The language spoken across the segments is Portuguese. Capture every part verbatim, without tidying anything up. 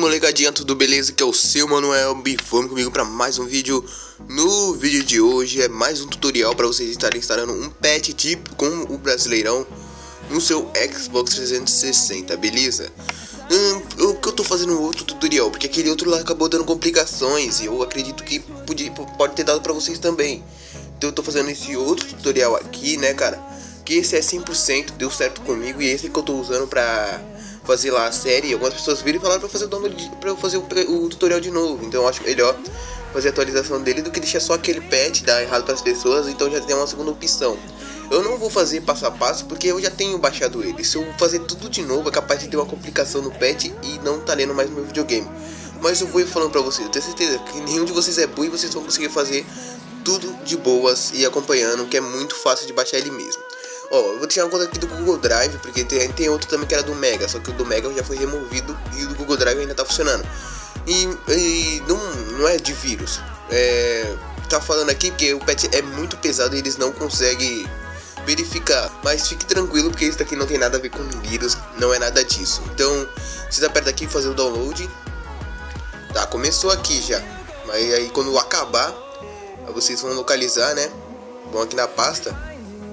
molecadinha, tudo beleza? Que é o seu Manuel B. Vamos comigo para mais um vídeo. No vídeo de hoje é mais um tutorial para vocês estarem instalando um patch tipo com o Brasileirão no seu Xbox trezentos e sessenta, beleza? Hum, o que eu tô fazendo outro tutorial, porque aquele outro lá acabou dando complicações e eu acredito que podia, pode ter dado para vocês também. Então eu tô fazendo esse outro tutorial aqui, né, cara? Que esse é cem por cento, deu certo comigo, e esse que eu tô usando pra fazer lá a série. Algumas pessoas viram e falaram pra fazer o download, pra eu fazer o, o tutorial de novo. Então eu acho melhor fazer a atualização dele do que deixar só aquele patch dar errado para as pessoas. Então já tem uma segunda opção. Eu não vou fazer passo a passo porque eu já tenho baixado ele. Se eu fazer tudo de novo é capaz de ter uma complicação no patch e não tá lendo mais no meu videogame. Mas eu vou ir falando pra vocês, eu tenho certeza que nenhum de vocês é burro e vocês vão conseguir fazer tudo de boas e acompanhando, que é muito fácil de baixar ele mesmo. Ó, eu vou tirar uma conta aqui do Google Drive, porque tem, tem outro também que era do Mega, só que o do Mega já foi removido e o do Google Drive ainda tá funcionando. E, e não, não é de vírus, é, tá falando aqui que o patch é muito pesado e eles não conseguem verificar. Mas fique tranquilo, porque isso daqui não tem nada a ver com vírus, não é nada disso. Então, vocês apertam aqui e fazer o download. Tá, começou aqui já, mas aí quando acabar, vocês vão localizar, né? Vão aqui na pasta.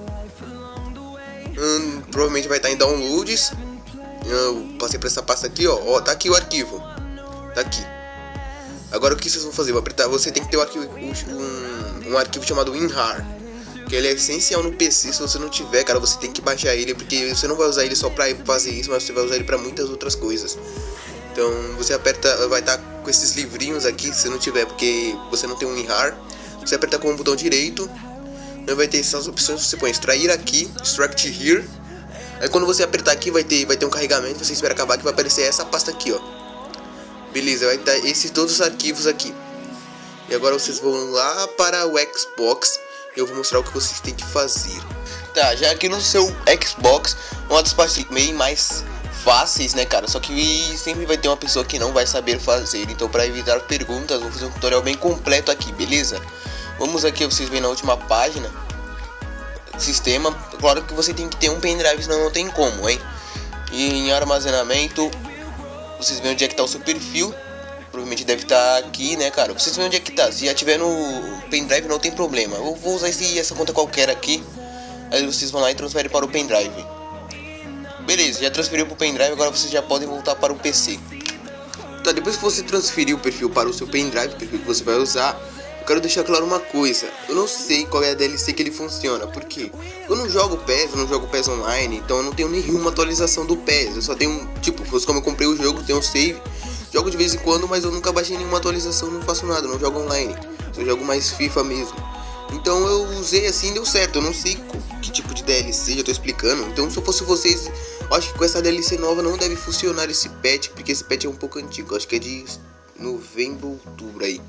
Hum, provavelmente vai estar em downloads. Eu passei para essa pasta aqui, ó. Ó, tá aqui o arquivo. Tá aqui. Agora o que vocês vão fazer? Vou apertar. Você tem que ter um arquivo, um, um arquivo chamado WinRAR, que ele é essencial no P C. Se você não tiver, cara, você tem que baixar ele, porque você não vai usar ele só para fazer isso, mas você vai usar ele para muitas outras coisas. Então você aperta, vai estar com esses livrinhos aqui. Se não tiver, porque você não tem um WinRAR, você aperta com o botão direito. Vai ter essas opções, você põe extrair aqui, extract here. Aí quando você apertar aqui vai ter, vai ter um carregamento, você espera acabar que vai aparecer essa pasta aqui, ó. Beleza, vai estar esses todos os arquivos aqui. E agora vocês vão lá para o Xbox. Eu vou mostrar o que vocês têm que fazer. Tá, já aqui no seu Xbox, uma das partes meio mais fáceis, né, cara? Só que sempre vai ter uma pessoa que não vai saber fazer. Então, para evitar perguntas, vou fazer um tutorial bem completo aqui, beleza? Vamos aqui, vocês veem na última página, sistema. Claro que você tem que ter um pendrive, senão não tem como, hein? E em armazenamento, vocês veem onde é que tá o seu perfil. Provavelmente deve estar aqui, né, cara? Vocês veem onde é que tá. Se já tiver no pendrive, não tem problema. Eu vou usar esse, essa conta qualquer aqui. Aí vocês vão lá e transferem para o pendrive. Beleza, já transferiu para o pendrive. Agora vocês já podem voltar para o P C. Tá, depois que você transferir o perfil para o seu pendrive, o perfil que você vai usar, eu quero deixar claro uma coisa. Eu não sei qual é a D L C que ele funciona. Por quê? Eu não jogo P E S, eu não jogo P E S online. Então eu não tenho nenhuma atualização do P E S. Eu só tenho, tipo, fosse como eu comprei o jogo, tenho um save. Jogo de vez em quando, mas eu nunca baixei nenhuma atualização. Não faço nada, não jogo online. Eu jogo mais FIFA mesmo. Então eu usei assim, deu certo. Eu não sei que tipo de D L C, já tô explicando. Então se eu fosse vocês, eu acho que com essa D L C nova não deve funcionar esse patch, porque esse patch é um pouco antigo. Eu acho que é de novembro, outubro aí.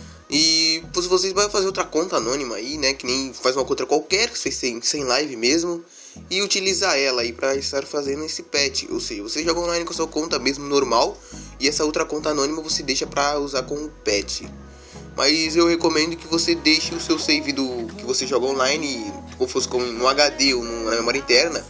E se vocês vão fazer outra conta anônima aí, né, que nem faz uma conta qualquer, que vocês sem, sem live mesmo, e utilizar ela aí para estar fazendo esse patch. Ou seja, você joga online com a sua conta mesmo normal, e essa outra conta anônima você deixa para usar com o patch. Mas eu recomendo que você deixe o seu save do que você joga online, como fosse com, no H D ou no, na memória interna,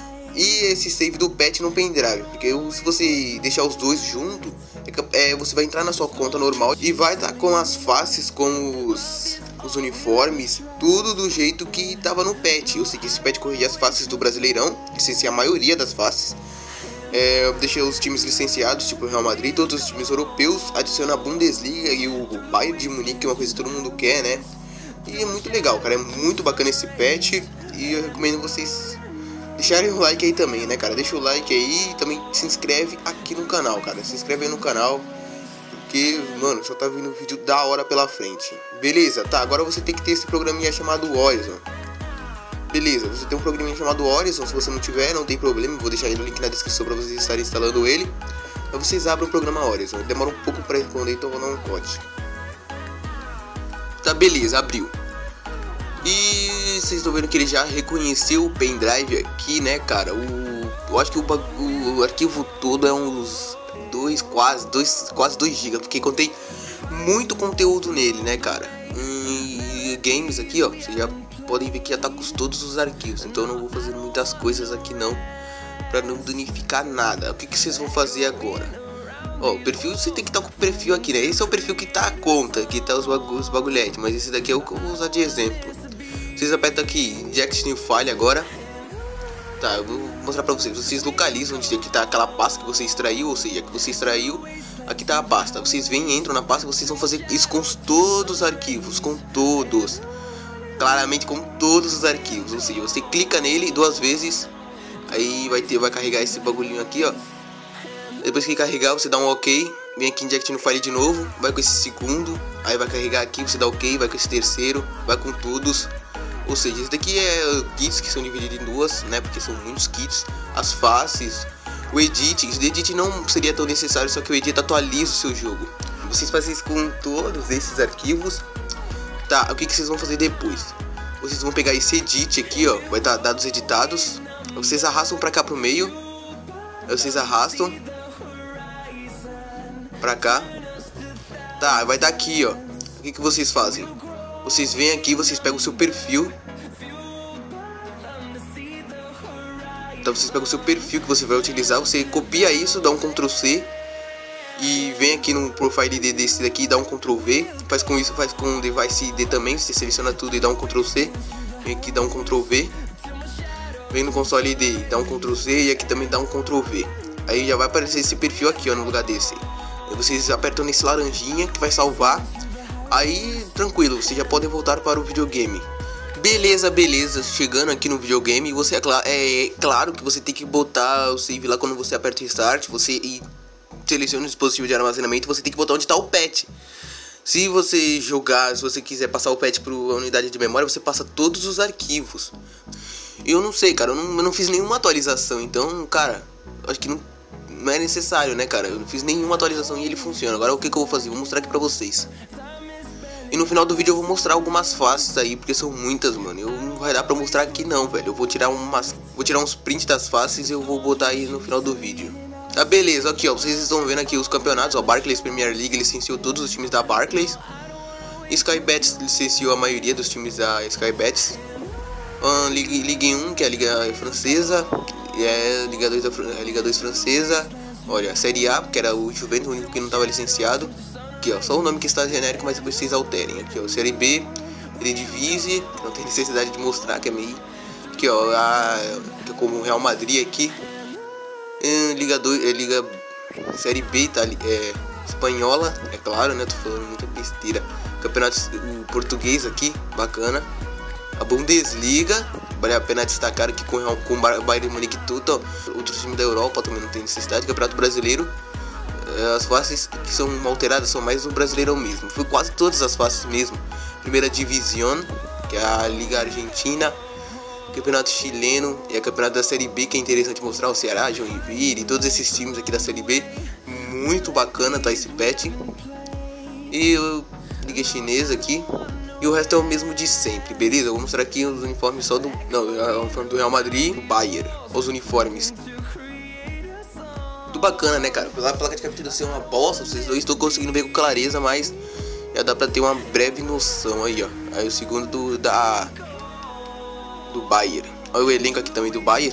e esse save do patch no pendrive, porque se você deixar os dois juntos, é, você vai entrar na sua conta normal e vai estar com as faces, com os, os uniformes, tudo do jeito que estava no patch. Eu sei que esse patch corrige as faces do Brasileirão, licencia a maioria das faces. É, eu deixei os times licenciados, tipo o Real Madrid, todos os times europeus, adiciona a Bundesliga e o Bayern de Munique, que é uma coisa que todo mundo quer, né? E é muito legal, cara, é muito bacana esse patch, e eu recomendo vocês deixarem o like aí também, né, cara? Deixa o like aí e também se inscreve aqui no canal, cara. Se inscreve aí no canal, porque, mano, só tá vindo vídeo da hora pela frente. Beleza? Tá, agora você tem que ter esse programinha chamado Horizon. Beleza, você tem um programinha chamado Horizon. Se você não tiver, não tem problema, vou deixar aí no link na descrição pra vocês estarem instalando ele. Aí vocês abrem o programa Horizon. Demora um pouco pra responder, então eu vou dar um corte. Tá, beleza, abriu. E vocês estão vendo que ele já reconheceu o pendrive aqui, né, cara? O, eu acho que o, o arquivo todo é uns dois, quase dois, quase dois gigas, porque contei muito conteúdo nele, né, cara? E games aqui, ó, vocês já podem ver que já tá com todos os arquivos. Então eu não vou fazer muitas coisas aqui não, pra não danificar nada. O que, que vocês vão fazer agora? Ó, o perfil, você tem que estar com o perfil aqui, né? Esse é o perfil que tá a conta, que tá os, bagu os bagulhetes, mas esse daqui é o que eu vou usar de exemplo. Vocês apertam aqui, Inject New File agora. Tá, eu vou mostrar pra vocês. Vocês localizam onde que tá aquela pasta que você extraiu, ou seja, que você extraiu, aqui tá a pasta. Vocês vêm, entram na pasta, vocês vão fazer isso com todos os arquivos, com todos. Claramente com todos os arquivos, ou seja, você clica nele duas vezes, aí vai ter, vai carregar esse bagulhinho aqui, ó. Depois que carregar, você dá um OK, vem aqui Inject New File de novo, vai com esse segundo, aí vai carregar aqui, você dá OK, vai com esse terceiro, vai com todos. Ou seja, esse daqui é kits que são divididos em duas, né? Porque são muitos kits. As faces, o edit. O edit não seria tão necessário, só que o edit atualiza o seu jogo. Vocês fazem isso com todos esses arquivos. Tá, o que, que vocês vão fazer depois? Vocês vão pegar esse edit aqui, ó. Vai estar dados editados. Vocês arrastam pra cá pro meio. Aí vocês arrastam pra cá. Tá, vai estar aqui, ó. O que, que vocês fazem? Vocês vêm aqui, vocês pegam o seu perfil. Então vocês pegam o seu perfil que você vai utilizar. Você copia isso, dá um control C. E vem aqui no profile I D desse daqui, dá um control V. Faz com isso, faz com o device I D também. Você seleciona tudo e dá um control C. Vem aqui, dá um control V. Vem no console I D, dá um control C. E aqui também dá um control V. Aí já vai aparecer esse perfil aqui, ó, no lugar desse. Aí vocês apertam nesse laranjinha que vai salvar. Aí, tranquilo, vocês já podem voltar para o videogame. Beleza, beleza, chegando aqui no videogame, você é, cl é claro que você tem que botar o save lá quando você aperta o Start, você e seleciona o dispositivo de armazenamento, você tem que botar onde está o patch. Se você jogar, se você quiser passar o patch para a unidade de memória, você passa todos os arquivos. Eu não sei, cara, eu não, eu não fiz nenhuma atualização, então, cara, acho que não, não é necessário, né, cara, eu não fiz nenhuma atualização e ele funciona. Agora o que, que eu vou fazer? Vou mostrar aqui pra vocês. E no final do vídeo eu vou mostrar algumas faces aí, porque são muitas, mano. Eu não vai dar pra mostrar aqui não, velho. Eu vou tirar umas, vou tirar uns prints das faces e eu vou botar aí no final do vídeo. Tá, beleza, aqui ó, vocês estão vendo aqui os campeonatos, ó, Barclays Premier League licenciou todos os times da Barclays. Skybet licenciou a maioria dos times da Skybet. Um, Ligue, Ligue um, que é a Liga Francesa, e é Liga dois, da, a Liga dois Francesa. Olha, Série A, que era o Juventus, o único que não estava licenciado. Aqui ó, só o nome que está genérico, mas depois vocês alterem. Aqui ó, Série B, Eredivisie, não tem necessidade de mostrar que é meio. Aqui ó, a, que é como o Real Madrid aqui. É, Liga dois, é, Liga Série B, tá, é, espanhola, é claro, né? Tô falando muita besteira. Campeonato português aqui, bacana. A Bundesliga, vale a pena destacar aqui com, com o Bayern Munique e tudo. Outros times da Europa também não tem necessidade. Campeonato brasileiro. As faces que são alteradas são mais no Brasileirão mesmo. Foi quase todas as faces mesmo. Primeira Divisão, que é a Liga Argentina. Campeonato Chileno e a Campeonato da Série B, que é interessante mostrar. O Ceará, Joinville e todos esses times aqui da Série B. Muito bacana, tá, esse patch. E a Liga Chinesa aqui. E o resto é o mesmo de sempre, beleza? Eu vou mostrar aqui os uniformes só do... Não, o uniforme do Real Madrid e do Bayern. Os uniformes. Muito bacana, né, cara? Pela placa de captura ser uma bosta, vocês não estão conseguindo ver com clareza, mas já dá pra ter uma breve noção aí, ó. Aí o segundo do... da... do Bayern. Olha o elenco aqui também do Bayern.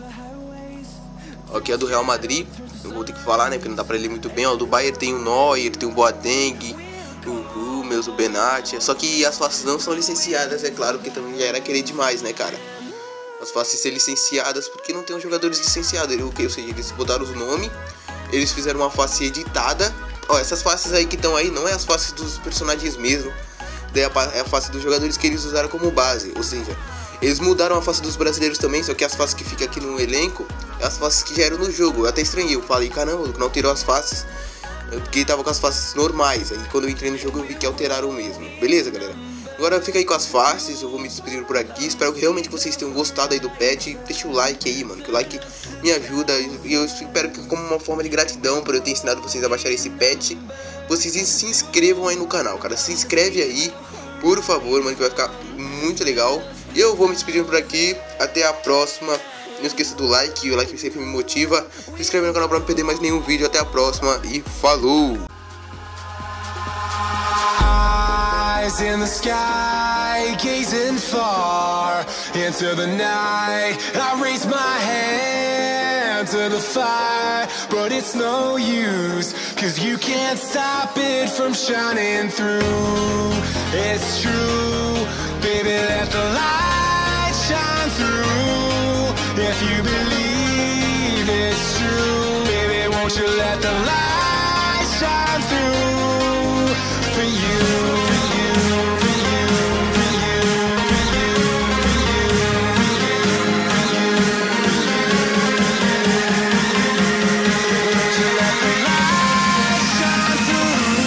Aqui é do Real Madrid. Eu vou ter que falar, né, porque não dá pra ler muito bem. Ó, do Bayern tem o Neuer, tem o Boateng, o Hummels, o Benatia. Só que as faces não são licenciadas, é claro, que também já era querer demais, né, cara? As faces ser licenciadas porque não tem os jogadores licenciados. Ou seja, eles botaram os nomes, eles fizeram uma face editada. Ó, essas faces aí que estão aí não é as faces dos personagens mesmo. Daí é a face dos jogadores que eles usaram como base. Ou seja, eles mudaram a face dos brasileiros também, só que as faces que ficam aqui no elenco é as faces que já eram no jogo. Eu até estranhei, eu falei, caramba, não alterou as faces, porque tava com as faces normais. Aí quando eu entrei no jogo eu vi que alteraram mesmo. Beleza, galera? Agora fica aí com as faces, eu vou me despedir por aqui. Espero que realmente vocês tenham gostado aí do patch. Deixa o like aí, mano, que o like me ajuda. E eu espero que, como uma forma de gratidão por eu ter ensinado vocês a baixar esse patch, vocês se inscrevam aí no canal, cara. Se inscreve aí, por favor, mano, que vai ficar muito legal. E eu vou me despedir por aqui. Até a próxima. Não esqueça do like, o like sempre me motiva. Se inscreve no canal pra não perder mais nenhum vídeo. Até a próxima e falou! In the sky, gazing far into the night, I raise my hand into the fire, but it's no use, cause you can't stop it from shining through. It's true, baby, let the light shine through. If you believe it's true, baby, won't you let the light shine through for you, for you, for you, for you, for you, for you, for you, for you, won't you let the light shine through?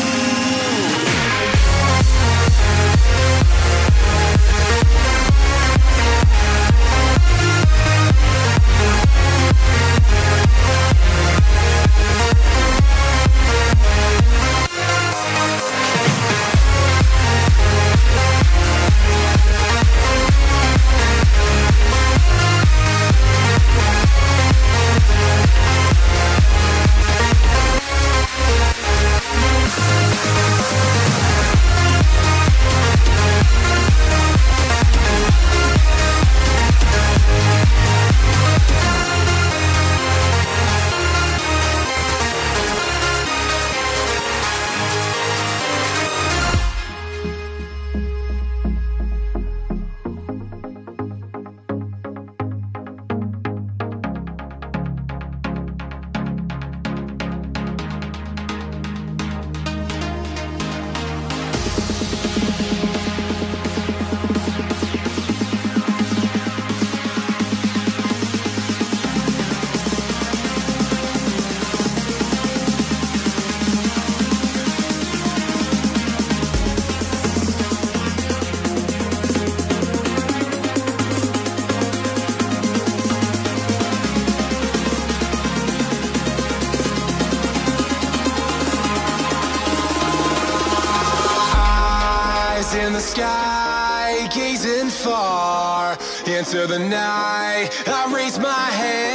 In the sky, gazing far into the night, I raise my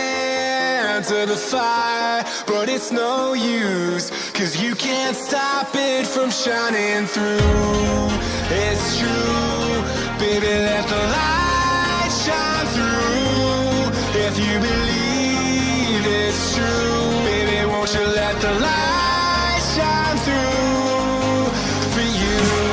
hand to the fire, but it's no use, cause you can't stop it from shining through. It's true, baby, let the light shine through. If you believe it's true, baby, won't you let the light shine through for you?